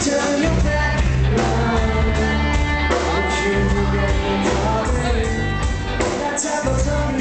turn your back round. Won't you get me talking? That type of talking.